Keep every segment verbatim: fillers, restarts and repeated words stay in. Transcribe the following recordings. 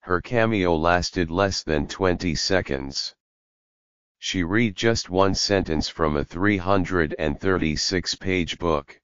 her cameo lasted less than twenty seconds. She read just one sentence from a three hundred thirty-six page book.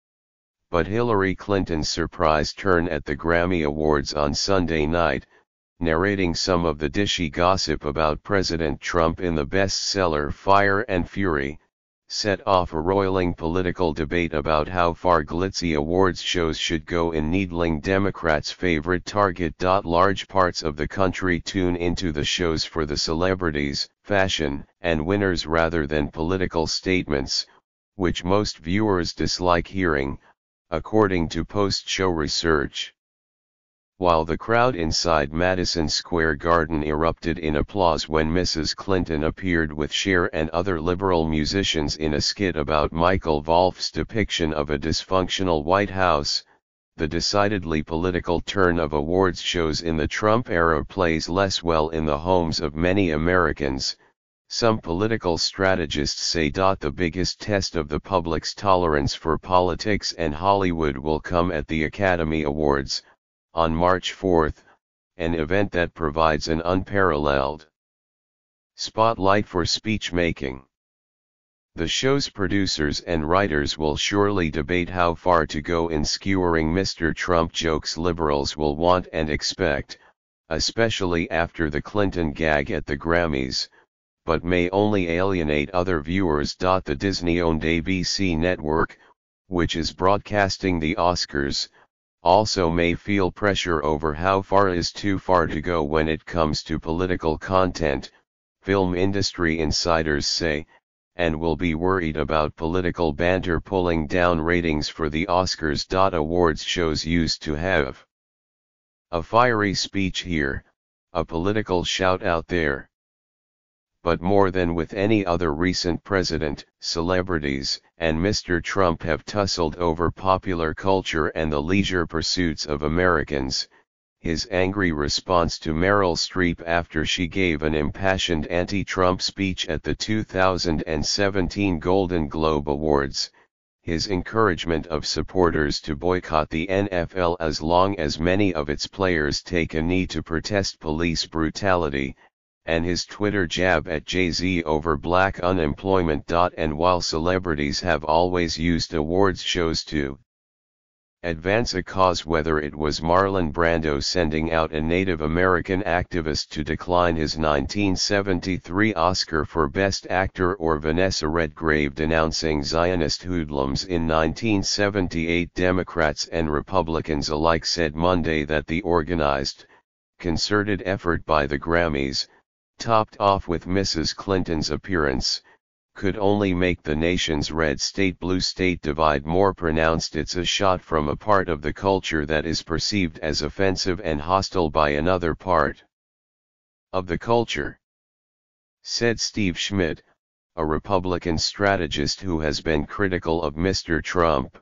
But Hillary Clinton's surprise turn at the Grammy Awards on Sunday night, narrating some of the dishy gossip about President Trump in the bestseller Fire and Fury, set off a roiling political debate about how far glitzy awards shows should go in needling Democrats' favorite target. Large parts of the country tune into the shows for the celebrities, fashion, and winners rather than political statements, which most viewers dislike hearing, according to post-show research. While the crowd inside Madison Square Garden erupted in applause when Missus Clinton appeared with Cher and other liberal musicians in a skit about Michael Wolff's depiction of a dysfunctional White House, the decidedly political turn of awards shows in the Trump era plays less well in the homes of many Americans. Some political strategists say the biggest test of the public's tolerance for politics and Hollywood will come at the Academy Awards, on March fourth, an event that provides an unparalleled spotlight for speech-making. The show's producers and writers will surely debate how far to go in skewering Mister Trump jokes liberals will want and expect, especially after the Clinton gag at the Grammys, but may only alienate other viewers. The Disney-owned A B C network, which is broadcasting the Oscars, also may feel pressure over how far is too far to go when it comes to political content, film industry insiders say, and will be worried about political banter pulling down ratings for the Oscars. Awards shows used to have a fiery speech here, a political shout out there. But more than with any other recent president, celebrities and Mister Trump have tussled over popular culture and the leisure pursuits of Americans. His angry response to Meryl Streep after she gave an impassioned anti-Trump speech at the two thousand seventeen Golden Globe Awards, his encouragement of supporters to boycott the N F L as long as many of its players take a knee to protest police brutality, and his Twitter jab at Jay-Z over black unemployment. And while celebrities have always used awards shows to advance a cause, whether it was Marlon Brando sending out a Native American activist to decline his nineteen seventy-three Oscar for Best Actor or Vanessa Redgrave denouncing Zionist hoodlums in nineteen seventy-eight, Democrats and Republicans alike said Monday that the organized, concerted effort by the Grammys, topped off with Missus Clinton's appearance, could only make the nation's red state-blue state divide more pronounced. It's a shot from a part of the culture that is perceived as offensive and hostile by another part of the culture, said Steve Schmidt, a Republican strategist who has been critical of Mister Trump.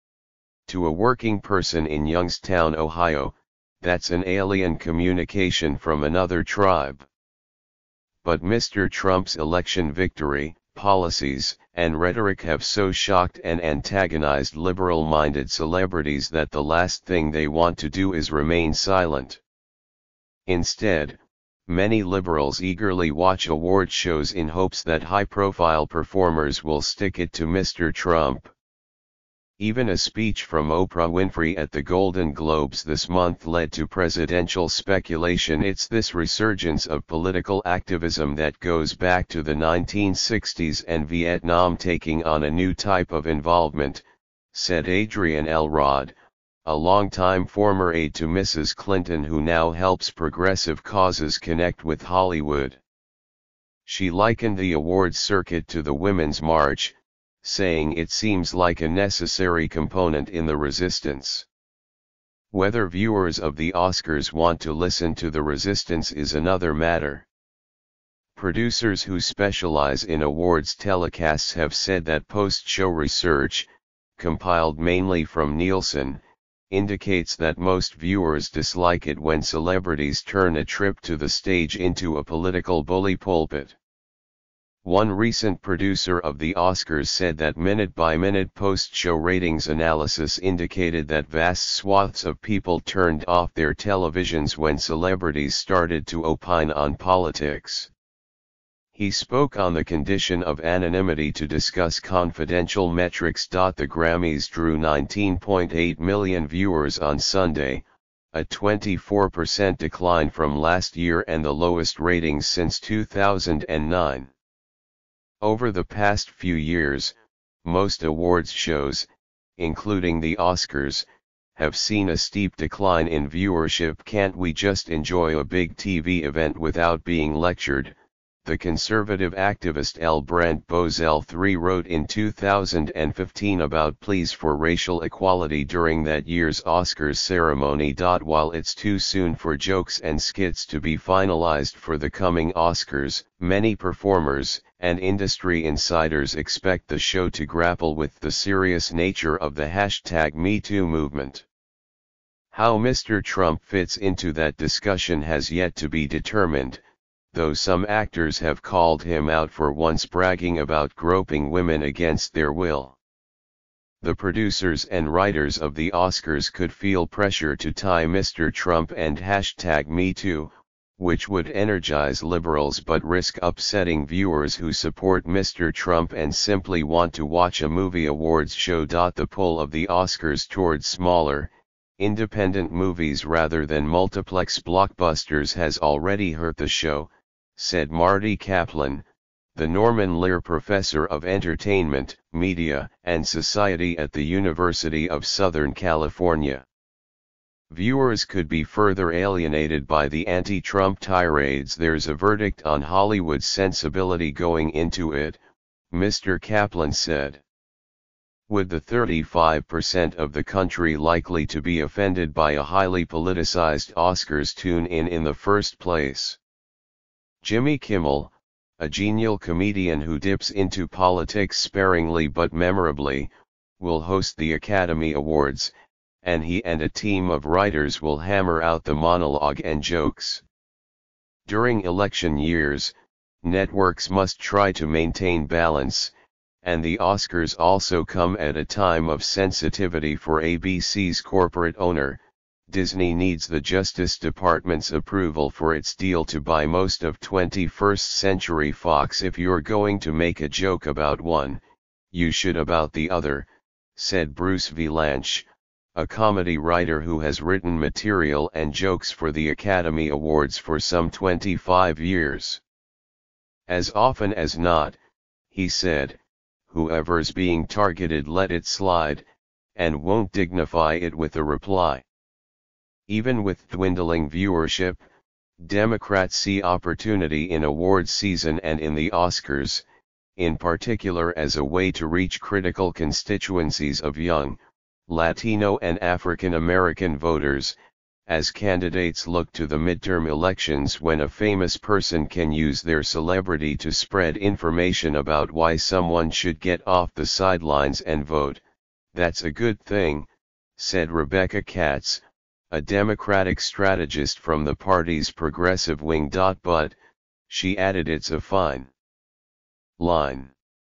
To a working person in Youngstown, Ohio, that's an alien communication from another tribe. But Mister Trump's election victory, policies, and rhetoric have so shocked and antagonized liberal-minded celebrities that the last thing they want to do is remain silent. Instead, many liberals eagerly watch award shows in hopes that high-profile performers will stick it to Mister Trump. Even a speech from Oprah Winfrey at the Golden Globes this month led to presidential speculation. It's this resurgence of political activism that goes back to the nineteen sixties and Vietnam taking on a new type of involvement, said Adrienne Elrod, a longtime former aide to Missus Clinton who now helps progressive causes connect with Hollywood. She likened the awards circuit to the Women's March, saying it seems like a necessary component in the resistance. Whether viewers of the Oscars want to listen to the resistance is another matter. Producers who specialize in awards telecasts have said that post-show research, compiled mainly from Nielsen, indicates that most viewers dislike it when celebrities turn a trip to the stage into a political bully pulpit. One recent producer of the Oscars said that minute-by-minute post-show ratings analysis indicated that vast swaths of people turned off their televisions when celebrities started to opine on politics. He spoke on the condition of anonymity to discuss confidential metrics. The Grammys drew nineteen point eight million viewers on Sunday, a twenty-four percent decline from last year and the lowest ratings since two thousand nine. Over the past few years, most awards shows, including the Oscars, have seen a steep decline in viewership. Can't we just enjoy a big T V event without being lectured? The conservative activist L. Brent Bowes L three wrote in two thousand fifteen about pleas for racial equality during that year's Oscars ceremony. While it's too soon for jokes and skits to be finalized for the coming Oscars, many performers and industry insiders expect the show to grapple with the serious nature of the hashtag Me Too movement. How Mister Trump fits into that discussion has yet to be determined, though some actors have called him out for once bragging about groping women against their will. The producers and writers of the Oscars could feel pressure to tie Mister Trump and hashtag Me Too, which would energize liberals but risk upsetting viewers who support Mister Trump and simply want to watch a movie awards show. The pull of the Oscars towards smaller, independent movies rather than multiplex blockbusters has already hurt the show, said Marty Kaplan, the Norman Lear Professor of Entertainment, Media, and Society at the University of Southern California. Viewers could be further alienated by the anti-Trump tirades. There's a verdict on Hollywood's sensibility going into it, Mister Kaplan said. Would the thirty-five percent of the country likely to be offended by a highly politicized Oscars tune in in the first place? Jimmy Kimmel, a genial comedian who dips into politics sparingly but memorably, will host the Academy Awards, and he and a team of writers will hammer out the monologue and jokes. During election years, networks must try to maintain balance, and the Oscars also come at a time of sensitivity for A B C's corporate owner. Disney needs the Justice Department's approval for its deal to buy most of twenty-first Century Fox. If you're going to make a joke about one, you should about the other, said Bruce Vilanch, a comedy writer who has written material and jokes for the Academy Awards for some twenty-five years. As often as not, he said, whoever's being targeted let it slide, and won't dignify it with a reply. Even with dwindling viewership, Democrats see opportunity in awards season and in the Oscars, in particular as a way to reach critical constituencies of young, Latino and African American voters, as candidates look to the midterm elections when a famous person can use their celebrity to spread information about why someone should get off the sidelines and vote. That's a good thing, said Rebecca Katz, a Democratic strategist from the party's progressive wing. But, she added, it's a fine line.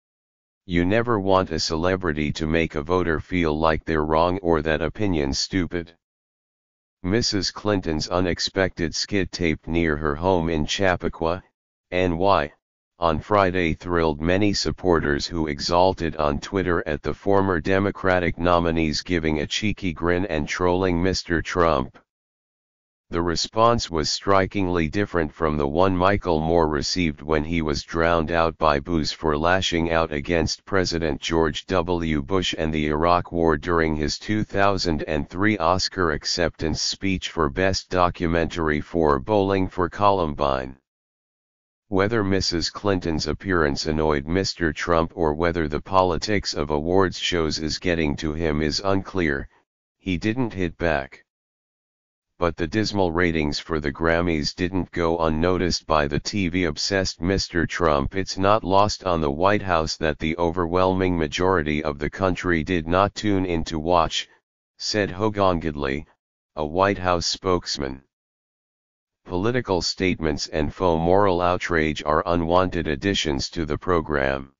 You never want a celebrity to make a voter feel like they're wrong or that opinion's stupid. Missus Clinton's unexpected skit taped near her home in Chappaqua, N Y, on Friday thrilled many supporters who exulted on Twitter at the former Democratic nominees giving a cheeky grin and trolling Mister Trump. The response was strikingly different from the one Michael Moore received when he was drowned out by boos for lashing out against President George W. Bush and the Iraq War during his two thousand three Oscar acceptance speech for Best Documentary for Bowling for Columbine. Whether Missus Clinton's appearance annoyed Mister Trump or whether the politics of awards shows is getting to him is unclear. He didn't hit back. But the dismal ratings for the Grammys didn't go unnoticed by the T V-obsessed Mister Trump. It's not lost on the White House that the overwhelming majority of the country did not tune in to watch, said Hogan Gidley, a White House spokesman. Political statements and faux moral outrage are unwanted additions to the program.